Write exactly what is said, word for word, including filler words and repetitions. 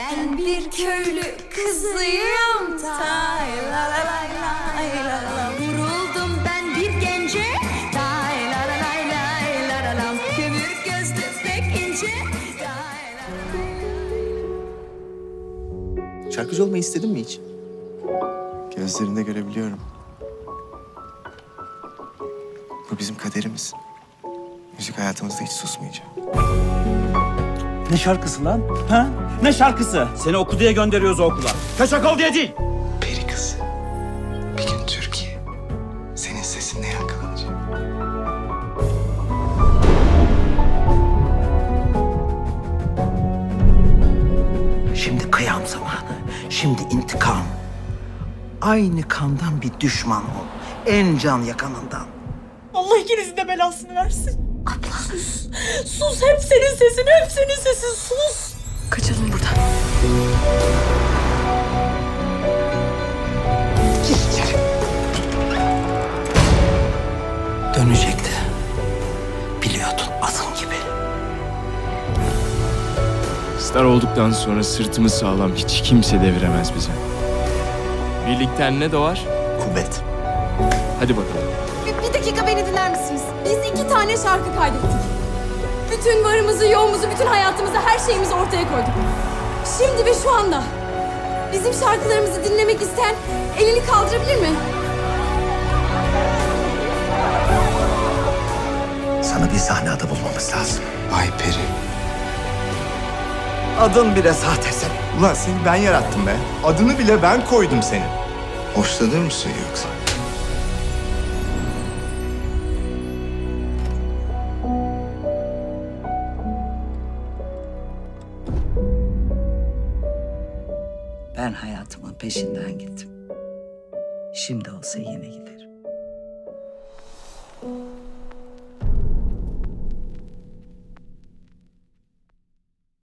Ben bir köylü kızıyım. Tay la la lay lay la la la. Vuruldum ben bir gence. Tay la la lay lay la la la. Kömür gözlü pek ince. Tay la la. Şarkıcı olmayı istedin mi hiç? Gözlerinde görebiliyorum. Bu bizim kaderimiz. Müzik hayatımızda hiç susmayacak. Ne şarkısı lan? Ha? Ne şarkısı? Seni oku diye gönderiyoruz o okula. Kaçak ol diye değil. Peri kız. Bir gün Türkiye senin sesinle yankılanacak. Şimdi kıyam zamanı. Şimdi intikam. Aynı kandan bir düşman ol. En can yakanından. Allah ikinizin de belasını versin. Abla. Sus. Sus. Hep senin sesin. Hep senin sesin. Sus. Kaçalım buradan. Gir içeri. Dönecekti. Biliyordun adım gibi. Star olduktan sonra sırtımız sağlam, hiç kimse deviremez bizi. Birlikten ne doğar? Kuvvet. Hadi bakalım. Bir, bir dakika beni dinler misiniz? Biz iki tane şarkı kaydettik. Bütün varımızı, yoğumuzu, bütün hayatımızı, her şeyimizi ortaya koyduk. Şimdi ve şu anda bizim şarkılarımızı dinlemek isteyen elini kaldırabilir mi? Sana bir sahne adı bulmamız lazım. Ay Peri. Adın bile sahte senin. Ulan seni ben yarattım be. Adını bile ben koydum senin. Hoşlanır mısın yoksa? Ben hayatımın peşinden gittim. Şimdi olsa yine giderim.